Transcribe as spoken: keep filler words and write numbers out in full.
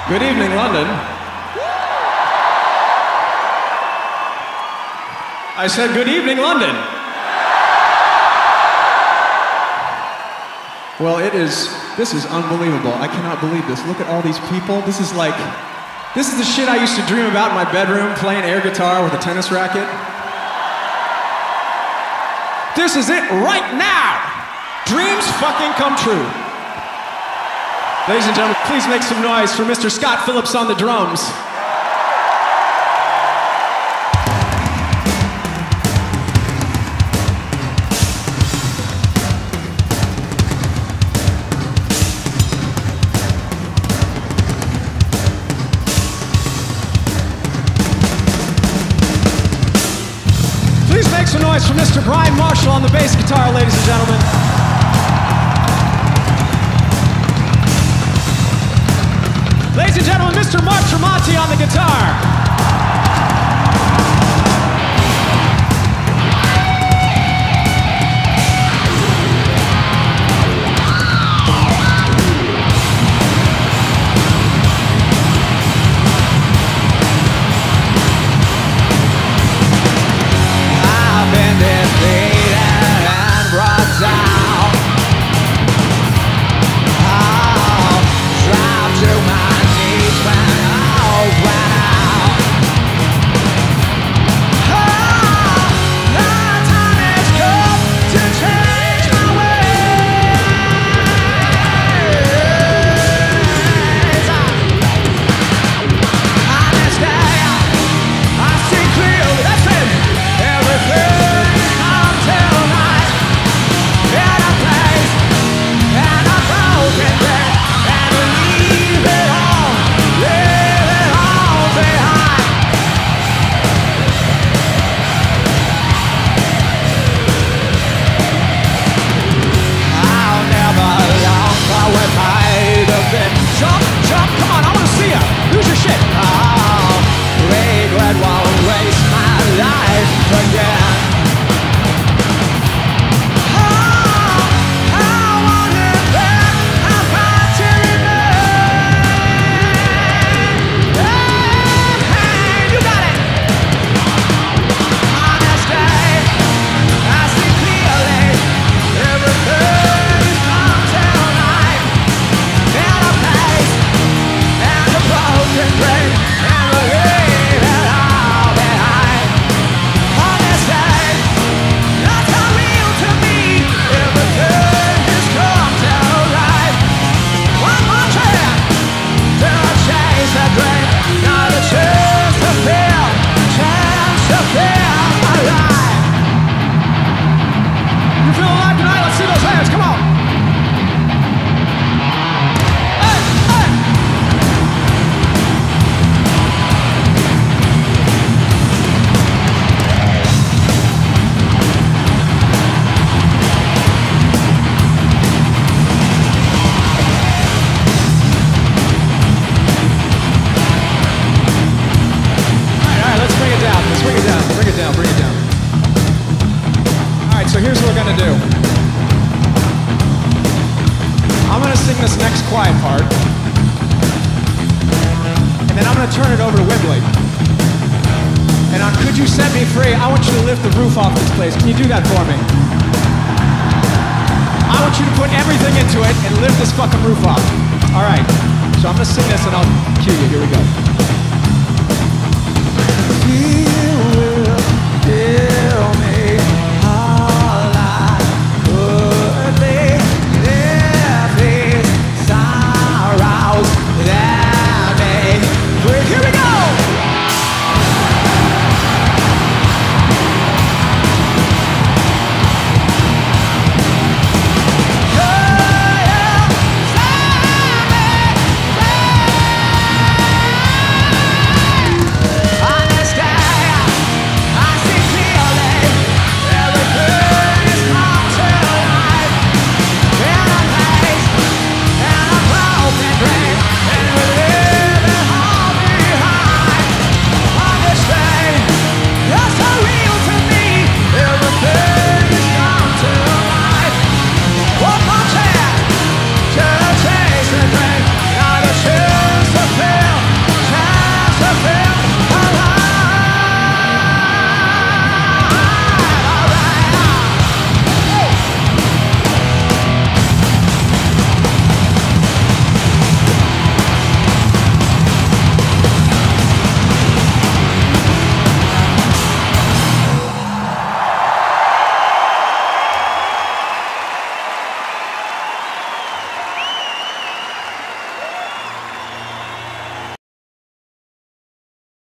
Good evening, London. I said, good evening, London. Well, it is, this is unbelievable. I cannot believe this. Look at all these people. This is like, this is the shit I used to dream about in my bedroom, playing air guitar with a tennis racket. This is it right now. Dreams fucking come true. Ladies and gentlemen, please make some noise for Mister Scott Phillips on the drums. Please make some noise for Mister Brian Marshall on the bass guitar, ladies and gentlemen. Ladies and gentlemen, Mister Mark Tremonti on the guitar. I've been defeated and brought down. I'll drop to my knees when all ran out. Oh, the time has come to change my ways. On this day, I see clearly, that's it. Everything comes to light in a place, and a broken day, and we leave it all, leave it all behind. I'll never long for we might have been. Jump, jump, come on, I wanna see ya. Lose your shit. Oh, regret won't waste my life again. Oh, I want it back. I'm fighting it back. Hey, you got it. On this day, I see clearly everything comes to light in a place and a broken brain, and we leave it all behind. On this day, not so real to me, everything has come to light. One more chance to chase the dream, not a chance to feel, chance to feel alive. You feel alive tonight? Let's see those hands, come on. Hey, hey. All right, all right, let's bring it down. Let's bring it down. Bring it down. Bring it down. All right, so here's what we're gonna do. I'm gonna sing this next quiet part, and then I'm gonna turn it over to Wembley. And on Could You Set Me Free, I want you to lift the roof off this place. Can you do that for me? I want you to put everything into it and lift this fucking roof off. All right, so I'm gonna sing this and I'll cue you. Here we go.